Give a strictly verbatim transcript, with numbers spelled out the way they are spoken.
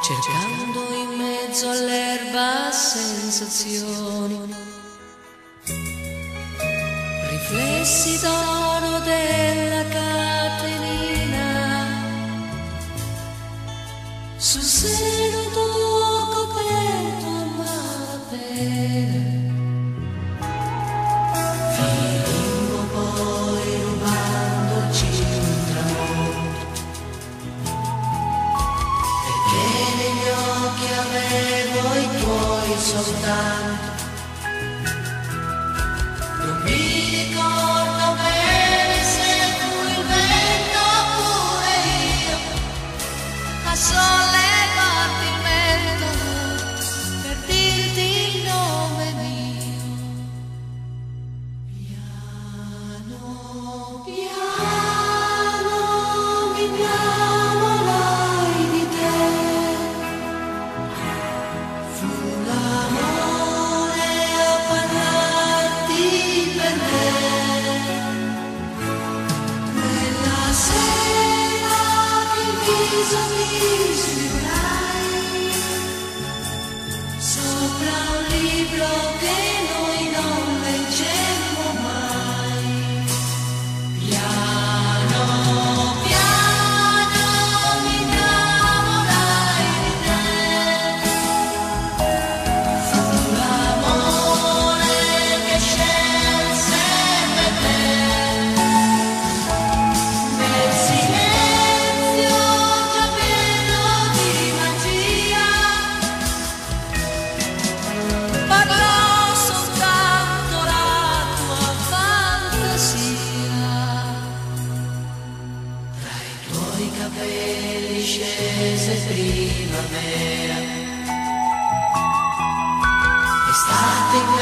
cercando in mezzo all'erba sensazioni, riflessi d'oro della catenina sul seno tuo coperto a malapena. Finimmo poi rubandoci un tramonto, perché negli occhi avevo i tuoi soltanto. Non mi ricordo bene se fu il vento oppure io a sollevarti il mento per dirti il nome mio. Piano, piano mi innamorai di te. Fu l'amore a parlarti per me. Quella sera che il viso mi sfiorai sopra un libro che noi non leggemmo mai. Piano, piano mi innamorai di te. Fu l'amore che scelse per te. Nel silenzio già pieno di magia parlò soltanto la tua fantasia. Tra i tuoi capelli scese primavera, estate